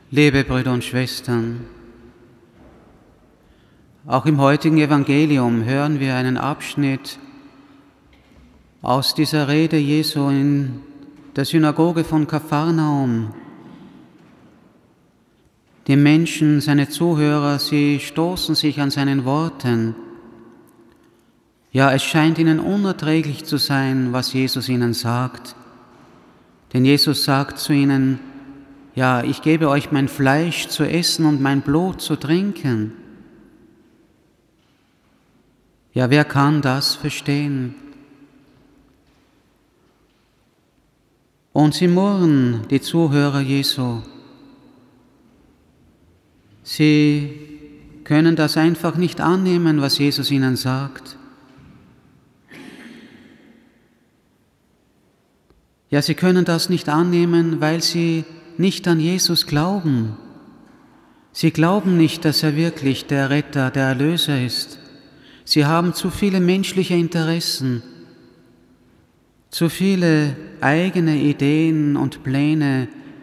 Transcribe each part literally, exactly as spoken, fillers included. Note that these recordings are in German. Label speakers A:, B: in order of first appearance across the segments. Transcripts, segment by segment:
A: Liebe Brüder und Schwestern, auch im heutigen Evangelium hören wir einen Abschnitt aus dieser Rede Jesu in der Synagoge von Kapharnaum. Die Menschen, seine Zuhörer, sie stoßen sich an seinen Worten. Ja, es scheint ihnen unerträglich zu sein, was Jesus ihnen sagt. Denn Jesus sagt zu ihnen: Ja, ich gebe euch mein Fleisch zu essen und mein Blut zu trinken. Ja, wer kann das verstehen? Und sie murren, die Zuhörer Jesu. Sie können das einfach nicht annehmen, was Jesus ihnen sagt. Ja, sie können das nicht annehmen, weil sie nicht an Jesus glauben. Sie glauben nicht, dass er wirklich der Retter, der Erlöser ist. Sie haben zu viele menschliche Interessen, zu viele eigene Ideen und Pläne,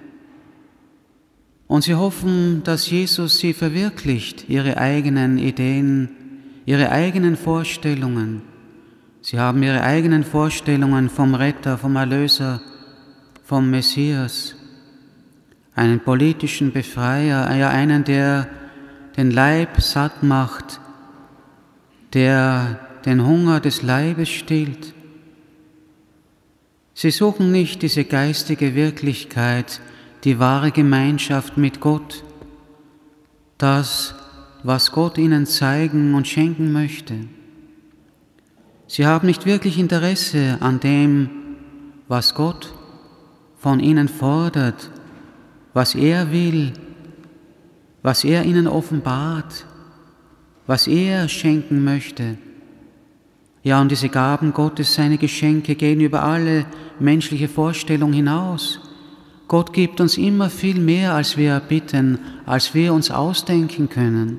A: und sie hoffen, dass Jesus sie verwirklicht, ihre eigenen Ideen, ihre eigenen Vorstellungen. Sie haben ihre eigenen Vorstellungen vom Retter, vom Erlöser, vom Messias, einen politischen Befreier, ja einen, der den Leib satt macht, der den Hunger des Leibes stillt. Sie suchen nicht diese geistige Wirklichkeit, die wahre Gemeinschaft mit Gott, das, was Gott ihnen zeigen und schenken möchte. Sie haben nicht wirklich Interesse an dem, was Gott von ihnen fordert, was er will, was er ihnen offenbart, was er schenken möchte. Ja, und diese Gaben Gottes, seine Geschenke, gehen über alle menschliche Vorstellung hinaus. Gott gibt uns immer viel mehr, als wir erbitten, als wir uns ausdenken können.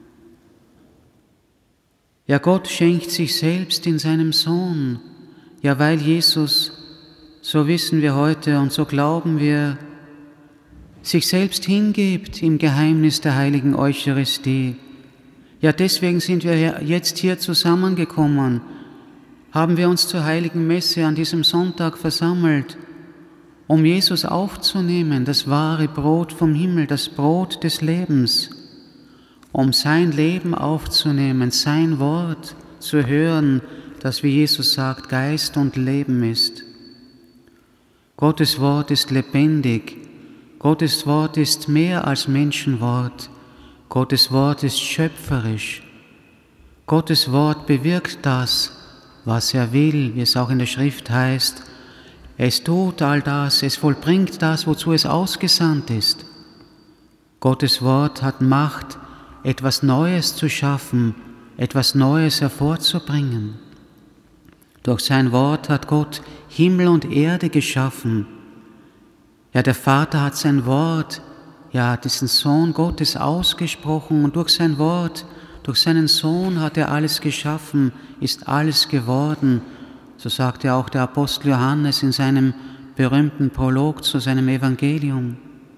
A: Ja, Gott schenkt sich selbst in seinem Sohn. Ja, weil Jesus, so wissen wir heute und so glauben wir, sich selbst hingibt im Geheimnis der heiligen Eucharistie. Ja, deswegen sind wir jetzt hier zusammengekommen, haben wir uns zur heiligen Messe an diesem Sonntag versammelt, um Jesus aufzunehmen, das wahre Brot vom Himmel, das Brot des Lebens, um sein Leben aufzunehmen, sein Wort zu hören, das, wie Jesus sagt, Geist und Leben ist. Gottes Wort ist lebendig, Gottes Wort ist mehr als Menschenwort, Gottes Wort ist schöpferisch. Gottes Wort bewirkt das, was er will, wie es auch in der Schrift heißt. Es tut all das, es vollbringt das, wozu es ausgesandt ist. Gottes Wort hat Macht, etwas Neues zu schaffen, etwas Neues hervorzubringen. Durch sein Wort hat Gott Himmel und Erde geschaffen. Ja, der Vater hat sein Wort, ja, diesen Sohn Gottes ausgesprochen, und durch sein Wort, durch seinen Sohn hat er alles geschaffen, ist alles geworden. So sagte auch der Apostel Johannes in seinem berühmten Prolog zu seinem Evangelium.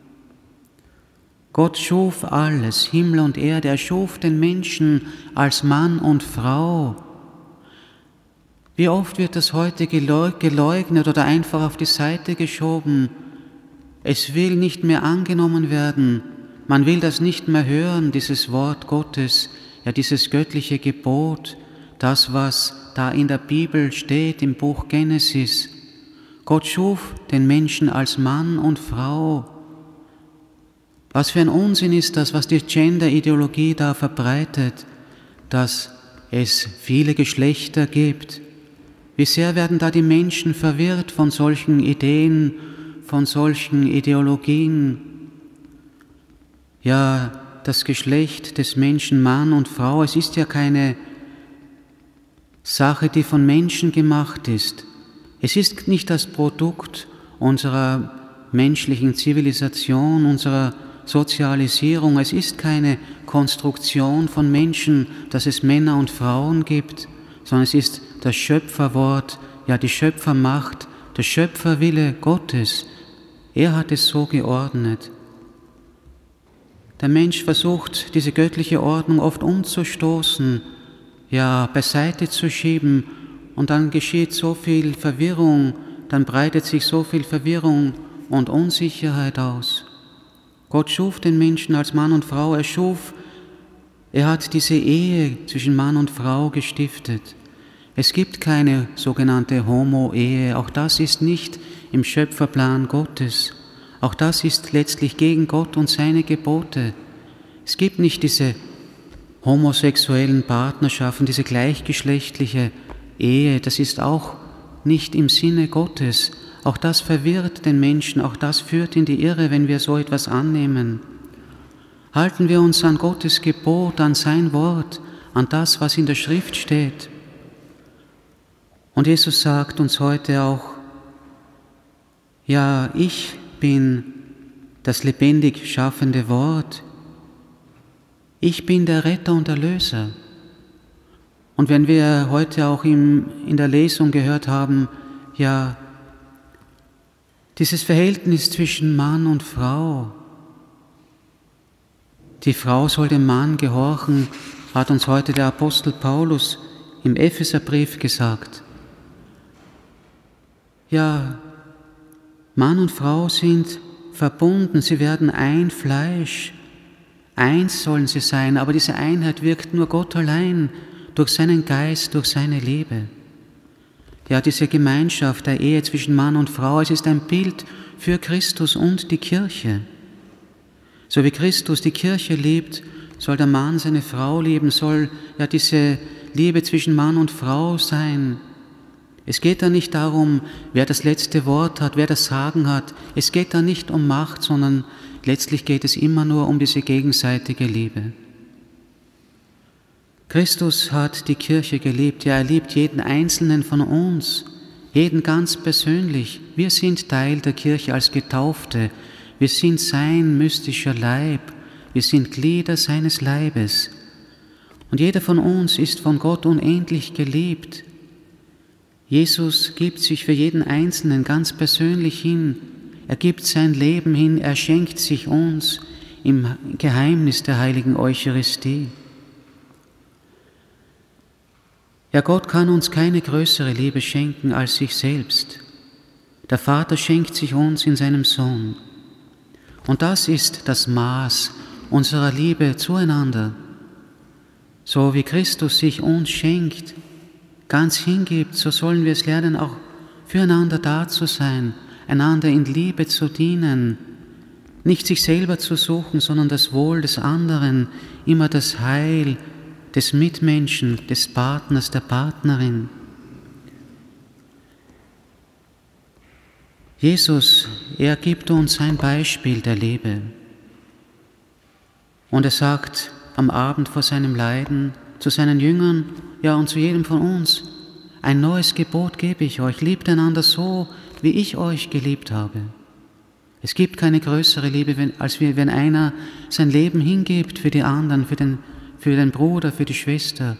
A: Gott schuf alles, Himmel und Erde, er schuf den Menschen als Mann und Frau. Wie oft wird das heute geleugnet oder einfach auf die Seite geschoben? Es will nicht mehr angenommen werden, man will das nicht mehr hören, dieses Wort Gottes, ja, dieses göttliche Gebot, das, was da in der Bibel steht, im Buch Genesis. Gott schuf den Menschen als Mann und Frau. Was für ein Unsinn ist das, was die Gender-Ideologie da verbreitet, dass es viele Geschlechter gibt. Wie sehr werden da die Menschen verwirrt von solchen Ideen, von solchen Ideologien. Ja, das Geschlecht des Menschen, Mann und Frau, es ist ja keine Sache, die von Menschen gemacht ist. Es ist nicht das Produkt unserer menschlichen Zivilisation, unserer Sozialisierung. Es ist keine Konstruktion von Menschen, dass es Männer und Frauen gibt, sondern es ist das Schöpferwort, ja die Schöpfermacht, der Schöpferwille Gottes. Er hat es so geordnet. Der Mensch versucht, diese göttliche Ordnung oft umzustoßen, ja, beiseite zu schieben, und dann geschieht so viel Verwirrung, dann breitet sich so viel Verwirrung und Unsicherheit aus. Gott schuf den Menschen als Mann und Frau, er schuf, er hat diese Ehe zwischen Mann und Frau gestiftet. Es gibt keine sogenannte Homo-Ehe, auch das ist nicht im Schöpferplan Gottes. Auch das ist letztlich gegen Gott und seine Gebote. Es gibt nicht diese homosexuellen Partnerschaften, diese gleichgeschlechtliche Ehe, das ist auch nicht im Sinne Gottes. Auch das verwirrt den Menschen, auch das führt in die Irre, wenn wir so etwas annehmen. Halten wir uns an Gottes Gebot, an sein Wort, an das, was in der Schrift steht. Und Jesus sagt uns heute auch, ja, ich bin das lebendig schaffende Wort. Ich bin der Retter und Erlöser. Und wenn wir heute auch im, in der Lesung gehört haben, ja, dieses Verhältnis zwischen Mann und Frau, die Frau soll dem Mann gehorchen, hat uns heute der Apostel Paulus im Epheserbrief gesagt. Ja, Mann und Frau sind verbunden, sie werden ein Fleisch, eins sollen sie sein, aber diese Einheit wirkt nur Gott allein, durch seinen Geist, durch seine Liebe. Ja, diese Gemeinschaft der Ehe zwischen Mann und Frau, es ist ein Bild für Christus und die Kirche. So wie Christus die Kirche liebt, soll der Mann seine Frau lieben, soll ja diese Liebe zwischen Mann und Frau sein. Es geht da nicht darum, wer das letzte Wort hat, wer das Sagen hat. Es geht da nicht um Macht, sondern letztlich geht es immer nur um diese gegenseitige Liebe. Christus hat die Kirche geliebt, ja, er liebt jeden Einzelnen von uns, jeden ganz persönlich. Wir sind Teil der Kirche als Getaufte, wir sind sein mystischer Leib, wir sind Glieder seines Leibes. Und jeder von uns ist von Gott unendlich geliebt. Jesus gibt sich für jeden Einzelnen ganz persönlich hin, er gibt sein Leben hin, er schenkt sich uns im Geheimnis der heiligen Eucharistie. Ja, Gott kann uns keine größere Liebe schenken als sich selbst. Der Vater schenkt sich uns in seinem Sohn. Und das ist das Maß unserer Liebe zueinander. So wie Christus sich uns schenkt, ganz hingibt, so sollen wir es lernen, auch füreinander da zu sein, einander in Liebe zu dienen, nicht sich selber zu suchen, sondern das Wohl des anderen, immer das Heil des Mitmenschen, des Partners, der Partnerin. Jesus, er gibt uns ein Beispiel der Liebe. Und er sagt am Abend vor seinem Leiden zu seinen Jüngern, ja und zu jedem von uns, ein neues Gebot gebe ich euch, liebt einander so, wie ich euch geliebt habe. Es gibt keine größere Liebe, wenn, als wenn einer sein Leben hingibt für die anderen, für den, für den Bruder, für die Schwester.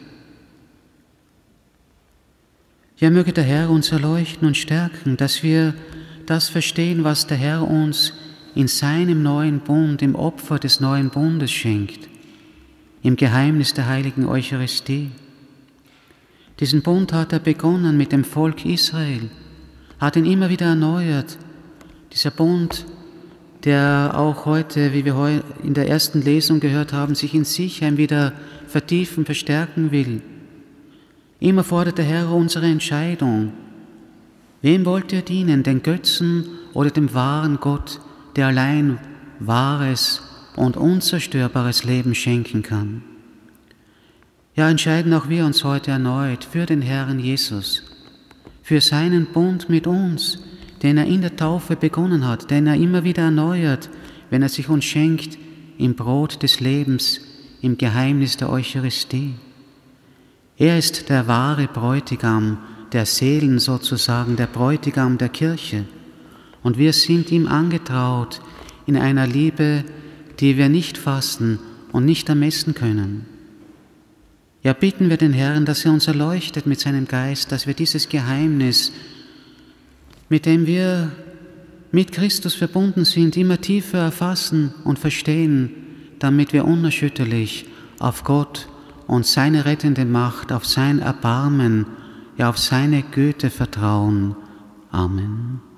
A: Ja, möge der Herr uns erleuchten und stärken, dass wir das verstehen, was der Herr uns in seinem neuen Bund, im Opfer des neuen Bundes schenkt, im Geheimnis der heiligen Eucharistie. Diesen Bund hat er begonnen mit dem Volk Israel, hat ihn immer wieder erneuert. Dieser Bund, der auch heute, wie wir in der ersten Lesung gehört haben, sich in sich wieder vertiefen, verstärken will. Immer fordert der Herr unsere Entscheidung. Wem wollt ihr dienen, den Götzen oder dem wahren Gott, der allein wahres und unzerstörbares Leben schenken kann? Ja, entscheiden auch wir uns heute erneut für den Herrn Jesus, für seinen Bund mit uns, den er in der Taufe begonnen hat, den er immer wieder erneuert, wenn er sich uns schenkt im Brot des Lebens, im Geheimnis der Eucharistie. Er ist der wahre Bräutigam der Seelen sozusagen, der Bräutigam der Kirche. Und wir sind ihm angetraut in einer Liebe, die wir nicht fassen und nicht ermessen können. Ja, bitten wir den Herrn, dass er uns erleuchtet mit seinem Geist, dass wir dieses Geheimnis, mit dem wir mit Christus verbunden sind, immer tiefer erfassen und verstehen, damit wir unerschütterlich auf Gott und seine rettende Macht, auf sein Erbarmen, ja auf seine Güte vertrauen. Amen.